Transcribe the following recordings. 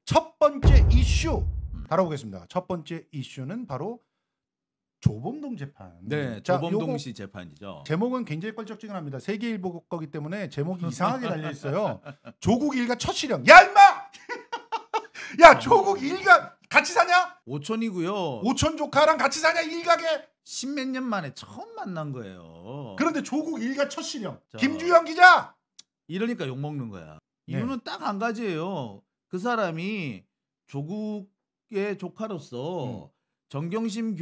첫 번째 이슈 다뤄보겠습니다. 첫 번째 이슈는 바로 조범동 재판. 네, 자, 조범동 씨 재판이죠. 제목은 굉장히 껄쩍지근합니다. 세계일보 거기 때문에 제목이 이상하게 달려 있어요. 조국 일가 첫 실형. 야 임마! 야 조국 일가 같이 사냐? 오촌이고요. 오촌 조카랑 같이 사냐 일가게? 십몇 년 만에 처음 만난 거예요. 그런데 조국 일가 첫 실형. 자. 김주영 기자. 이러니까 욕 먹는 거야. 네. 이유는 딱 한 가지예요. 그 사람이 조국의 조카로서 정경심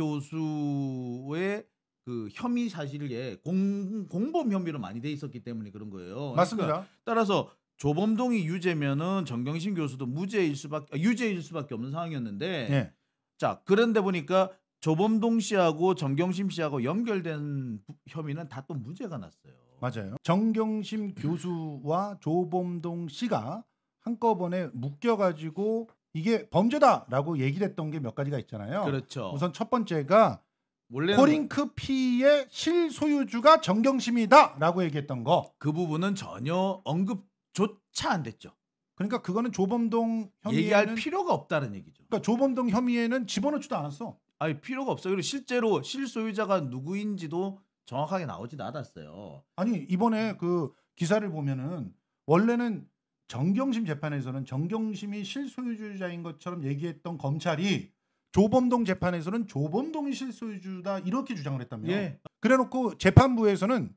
교수의 그 혐의 사실에 공범 혐의로 많이 돼 있었기 때문에 그런 거예요. 맞습니다. 그러니까 따라서 조범동이 유죄면은 정경심 교수도 유죄일 수밖에 없는 상황이었는데, 네. 자 그런데 보니까 조범동 씨하고 정경심 씨하고 연결된 혐의는 다 또 무죄가 났어요. 맞아요. 정경심 교수와 조범동 씨가 한꺼번에 묶여가지고 이게 범죄다라고 얘기를 했던 게 몇 가지가 있잖아요. 그렇죠. 우선 첫 번째가 원래는 코링크 피의 실소유주가 정경심이다라고 얘기했던 거. 그 부분은 전혀 언급조차 안 됐죠. 그러니까 그거는 조범동 얘기할 혐의에는 필요가 없다는 얘기죠. 그러니까 조범동 혐의에는 집어넣지도 않았어. 아니 필요가 없어요. 그리고 실제로 실소유자가 누구인지도 정확하게 나오지도 않았어요. 아니 이번에 그 기사를 보면은 원래는 정경심 재판에서는 정경심이 실소유주자인 것처럼 얘기했던 검찰이 조범동 재판에서는 조범동이 실소유주다 이렇게 주장을 했다며. 예. 그래놓고 재판부에서는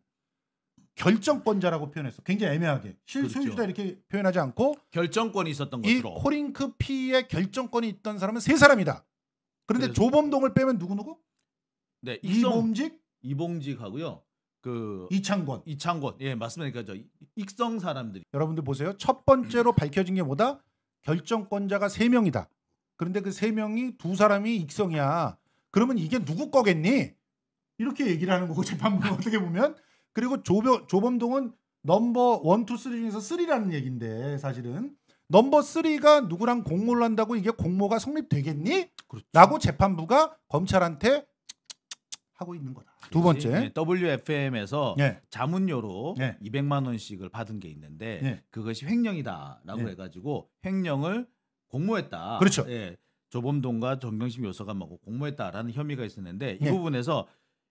결정권자라고 표현했어. 굉장히 애매하게 실소유주다 그렇죠. 이렇게 표현하지 않고 결정권이 있었던 이 것으로. 코링크 피의 결정권이 있던 사람은 세 사람이다. 그런데 그래서- 조범동을 빼면 누구? 네, 이범직, 이봉직하고요. 그 이창권. 이창권. 예, 맞습니다. 그러니까 저 익성 사람들이. 여러분들 보세요. 첫 번째로 밝혀진 게 뭐다? 결정권자가 3명이다. 그런데 그 3명이 2사람이 익성이야. 그러면 이게 누구 거겠니? 이렇게 얘기를 하는 거고 재판부는 어떻게 보면. 그리고 조범동은 넘버 1, 2, 3 중에서 3라는 얘기인데 사실은 넘버 3가 누구랑 공모를 한다고 이게 공모가 성립되겠니? 그렇죠. 라고 재판부가 검찰한테 하고 있는 거다. 두 번째. 네, WFM에서 예. 자문료로 예. 200만 원씩을 받은 게 있는데 예. 그것이 횡령이다라고 예. 해가지고 횡령을 공모했다. 그렇죠. 예, 조범동과 정경심 요소가 뭐 공모했다라는 혐의가 있었는데 이 예. 부분에서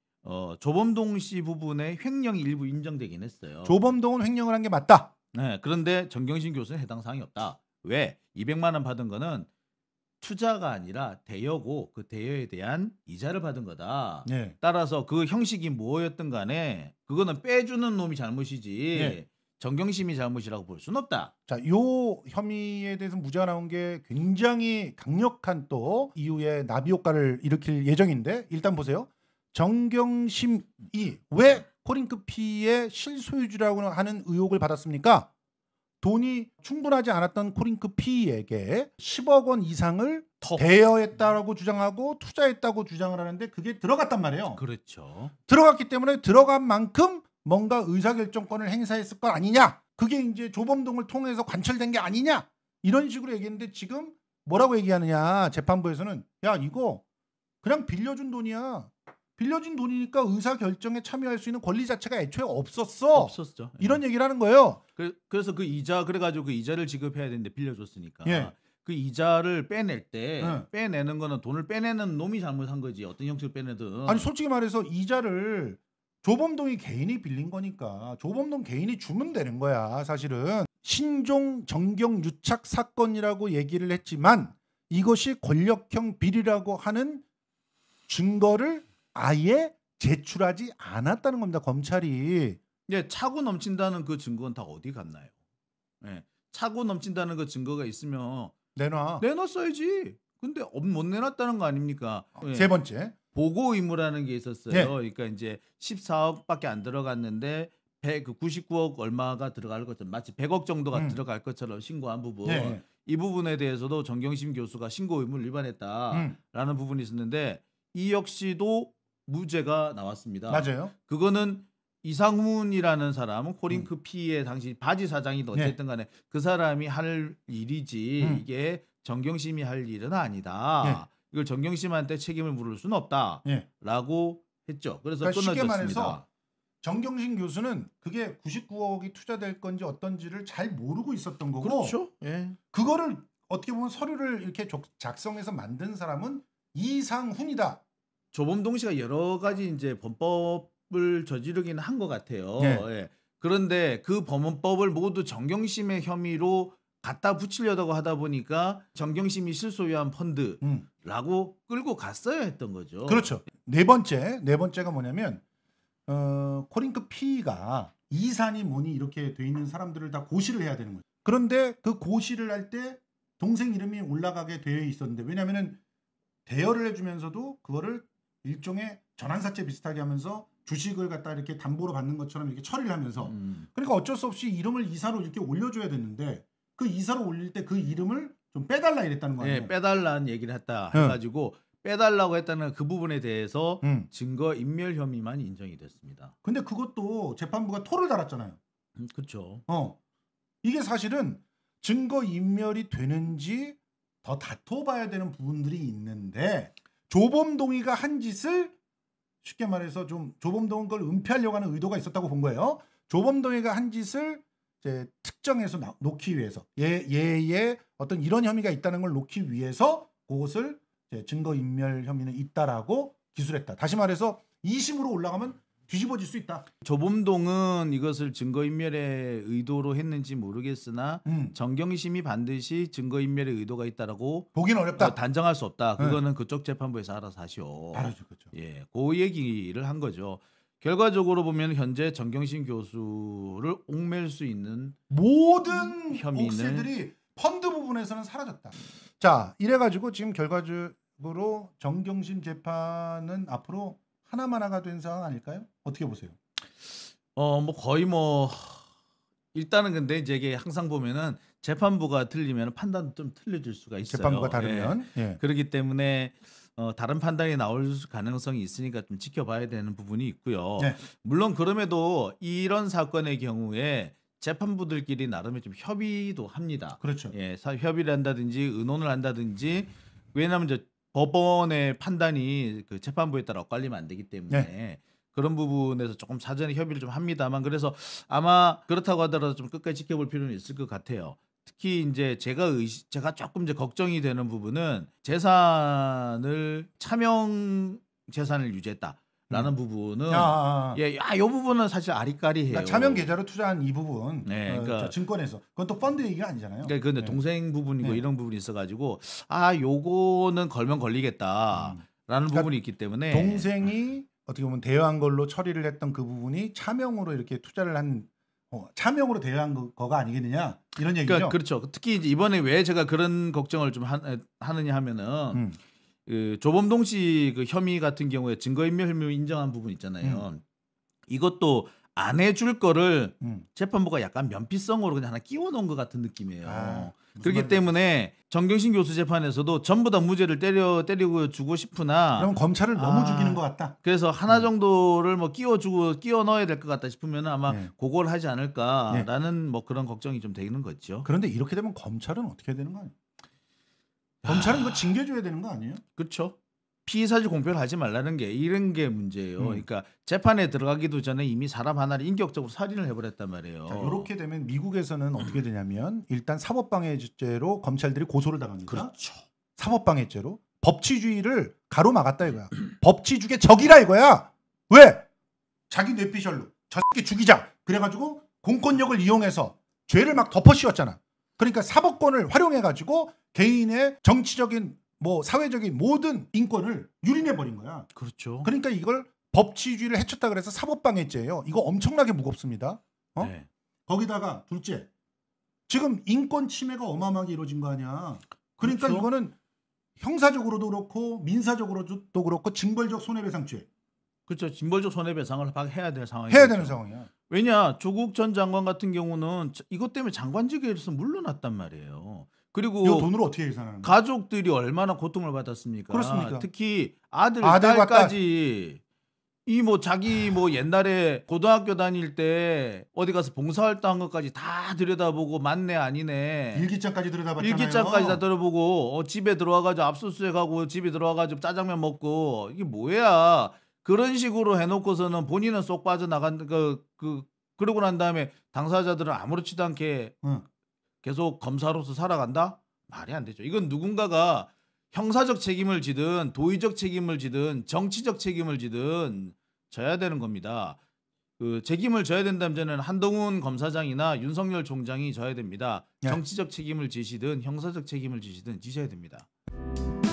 조범동 씨 부분에 횡령이 일부 인정되긴 했어요. 조범동은 횡령을 한 게 맞다. 네, 그런데 정경심 교수는 해당 사항이 없다. 왜? 200만 원 받은 거는 투자가 아니라 대여고 그 대여에 대한 이자를 받은 거다. 예. 따라서 그 형식이 뭐였든 간에 그거는 빼주는 놈이 잘못이지 네. 정경심이 잘못이라고 볼 수는 없다. 자, 요 혐의에 대해서 무죄가 나온 게 굉장히 강력한 또 이후에 나비 효과를 일으킬 예정인데 일단 보세요. 정경심이 왜 코링크 피의 실소유주라고 하는 의혹을 받았습니까? 돈이 충분하지 않았던 코링크 피에게 10억 원 이상을 더. 대여했다라고 주장하고 투자했다고 주장을 하는데 그게 들어갔단 말이에요. 그렇죠. 들어갔기 때문에 들어간 만큼 뭔가 의사결정권을 행사했을 것 아니냐. 그게 이제 조범동을 통해서 관철된 게 아니냐. 이런 식으로 얘기했는데 지금 뭐라고 얘기하느냐. 재판부에서는 야 이거 그냥 빌려준 돈이야. 빌려준 돈이니까 의사결정에 참여할 수 있는 권리 자체가 애초에 없었어. 없었죠. 예. 이런 얘기를 하는 거예요. 그래서 그 이자 그래가지고 그 이자를 지급해야 되는데 빌려줬으니까 예. 그 이자를 빼낼 때 예. 빼내는 거는 돈을 빼내는 놈이 잘못한 거지 어떤 형식으로 빼내든. 아니 솔직히 말해서 이자를 조범동이 개인이 빌린 거니까 조범동 개인이 주면 되는 거야. 사실은 신종 정경 유착 사건이라고 얘기를 했지만 이것이 권력형 비리라고 하는 증거를 아예 제출하지 않았다는 겁니다. 검찰이. 예, 차고 넘친다는 그 증거는 다 어디 갔나요? 예, 차고 넘친다는 그 증거가 있으면 내놔. 내놨어야지. 근데 못 내놨다는 거 아닙니까? 예. 세 번째. 보고 의무라는 게 있었어요. 네. 그러니까 이제 14억밖에 안 들어갔는데 99억 얼마가 들어갈 것처럼 마치 100억 정도가 들어갈 것처럼 신고한 부분. 네. 이 부분에 대해서도 정경심 교수가 신고 의무를 위반했다라는 부분이 있었는데 이 역시도 무죄가 나왔습니다. 맞아요. 그거는 이상훈이라는 사람은 코링크 피의 당시 바지 사장이든 어쨌든 간에 그 사람이 할 일이지 이게 정경심이 할 일은 아니다. 이걸 정경심한테 책임을 물을 수는 없다라고 했죠. 그래서 그러니까 쉽게 끊어졌습니다. 말해서 정경심 교수는 그게 99억이 투자될 건지 어떤지를 잘 모르고 있었던 거고 그렇죠. 예. 그거를 어떻게 보면 서류를 이렇게 작성해서 만든 사람은 이상훈이다. 조범동 씨가 여러 가지 이제 범법을 저지르기는 한 것 같아요. 네. 예. 그런데 그 범법을 모두 정경심의 혐의로 갖다 붙이려고 하다 보니까 정경심이 실소유한 펀드라고 끌고 갔어야 했던 거죠. 그렇죠. 네 번째가 뭐냐면 코링크 P가 이산이 뭐니 이렇게 돼 있는 사람들을 다 고시를 해야 되는 거죠. 그런데 그 고시를 할 때 동생 이름이 올라가게 되어 있었는데 왜냐하면은 대여를 해주면서도 그거를 일종의 전환사채 비슷하게 하면서 주식을 갖다 이렇게 담보로 받는 것처럼 이렇게 처리를 하면서 그러니까 어쩔 수 없이 이름을 이사로 이렇게 올려줘야 됐는데 그 이사로 올릴 때 그 이름을 좀 빼달라 이랬다는 거 아니에요? 네, 빼달라는 얘기를 했다 해가지고 빼달라고 했다는 그 부분에 대해서 증거 인멸 혐의만 인정이 됐습니다. 근데 그것도 재판부가 토를 달았잖아요. 그렇죠. 이게 사실은 증거 인멸이 되는지 더 다퉈봐야 되는 부분들이 있는데 조범동이가 한 짓을 쉽게 말해서 좀 조범동은 그걸 은폐하려고 하는 의도가 있었다고 본 거예요. 조범동이가 한 짓을 이제 특정해서 놓기 위해서 얘의 어떤 이런 혐의가 있다는 걸 놓기 위해서 그것을 이제 증거인멸 혐의는 있다라고 기술했다. 다시 말해서 2심으로 올라가면 뒤집어질 수 있다. 조범동은 이것을 증거인멸의 의도로 했는지 모르겠으나 정경심이 반드시 증거인멸의 의도가 있다라고 보기는 어렵다. 단정할 수 없다. 그거는 그쪽 재판부에서 알아서 하시오. 알아죠, 그렇죠. 예, 그 얘기를 한 거죠. 결과적으로 보면 현재 정경심 교수를 옥맬 수 있는 모든 혐의는 옥새들이 펀드 부분에서는 사라졌다. 자, 이래가지고 지금 결과적으로 정경심 재판은 앞으로 하나만화가 된 상황 아닐까요? 어떻게 보세요? 뭐 거의 뭐 일단은 근데 이제 이게 항상 보면은 재판부가 틀리면 판단도 좀 틀려질 수가 있어요. 재판부가 다르면 예. 그렇기 때문에 다른 판단이 나올 가능성이 있으니까 좀 지켜봐야 되는 부분이 있고요. 네. 물론 그럼에도 이런 사건의 경우에 재판부들끼리 나름의 좀 협의도 합니다. 그렇죠. 예, 협의를 한다든지 의논을 한다든지 왜냐하면 이제 법원의 판단이 그 재판부에 따라 엇갈리면 안 되기 때문에 그런 부분에서 조금 사전에 협의를 좀 합니다만 그래서 아마 그렇다고 하더라도 좀 끝까지 지켜볼 필요는 있을 것 같아요. 특히 이제 제가 조금 이제 걱정이 되는 부분은 재산을 차명 재산을 유지했다라는 부분은 이 부분은 사실 아리까리해요. 그러니까 차명 계좌로 투자한 이 부분, 네, 그러니까 증권에서 그건 또 펀드 얘기가 아니잖아요. 그러니까 근데 동생 부분이고 이런 부분이 있어가지고 요거는 걸면 걸리겠다라는 그러니까 부분이 있기 때문에 동생이 어떻게 보면 대여한 걸로 처리를 했던 그 부분이 차명으로 이렇게 투자를 한 차명으로 대여한 거가 아니겠느냐 이런 얘기죠. 그러니까 그렇죠. 특히 이제 이번에 왜 제가 그런 걱정을 좀 하느냐 하면은 그 조범동 씨 그 혐의 같은 경우에 증거인멸 혐의 인정한 부분 있잖아요. 이것도 안 해줄 거를 재판부가 약간 면피성으로 그냥 하나 끼워놓은 것 같은 느낌이에요. 그렇기 때문에 정경심 교수 재판에서도 전부 다 무죄를 때리고 주고 싶으나 그럼 검찰을 너무 죽이는 것 같다. 그래서 하나 정도를 뭐 끼워 넣어야 될 것 같다 싶으면 아마 그걸 하지 않을까라는 뭐 그런 걱정이 좀 되는 거죠. 그런데 이렇게 되면 검찰은 어떻게 해야 되는 거 아니에요? 검찰은 이거 징계줘야 되는 거 아니에요? 그렇죠. 피의 사실 공표를 하지 말라는 게 이런 게 문제예요. 그러니까 재판에 들어가기도 전에 이미 사람 하나를 인격적으로 살인을 해버렸단 말이에요. 자, 이렇게 되면 미국에서는 어떻게 되냐면 일단 사법방해죄로 검찰들이 고소를 당합니다. 그렇죠. 사법방해죄로 법치주의를 가로막았다 이거야. 법치주의 적이라 이거야. 왜? 자기 뇌피셜로 저 새끼 죽이자. 그래가지고 공권력을 이용해서 죄를 막 덮어씌웠잖아. 그러니까 사법권을 활용해가지고 개인의 정치적인 사회적인 모든 인권을 유린해 버린 거야. 그렇죠. 그러니까 이걸 법치주의를 해쳤다 그래서 사법방해죄예요. 이거 엄청나게 무겁습니다. 네. 거기다가 둘째, 지금 인권 침해가 어마어마하게 이루어진 거 아니야. 그러니까 그렇죠. 이거는 형사적으로도 그렇고 민사적으로도 그렇고 징벌적 손해배상죄. 그렇죠. 징벌적 손해배상을 해야 될 상황이죠. 해야 되는 상황이야. 왜냐 조국 전 장관 같은 경우는 이것 때문에 장관직에서 물러났단 말이에요. 그리고 이 돈으로 어떻게 계산하는 거야? 가족들이 얼마나 고통을 받았습니까? 그렇습니까? 특히 아들 아들과 딸까지 자기 옛날에 고등학교 다닐 때 어디 가서 봉사활동한 것까지 다 들여다보고 맞네 아니네 일기장까지 들여다봤잖아요. 일기장까지 다 들어보고 집에 들어와가지고 압수수색하고 집에 들어와가지고 짜장면 먹고 이게 뭐야? 그런 식으로 해놓고서는 본인은 쏙 빠져나간 그러고 난 다음에 당사자들은 아무렇지도 않게 계속 검사로서 살아간다? 말이 안 되죠. 이건 누군가가 형사적 책임을 지든 도의적 책임을 지든 정치적 책임을 지든 져야 되는 겁니다. 그 책임을 져야 된다면 저는 한동훈 검사장이나 윤석열 총장이 져야 됩니다. 네. 정치적 책임을 지시든 형사적 책임을 지시든 지셔야 됩니다.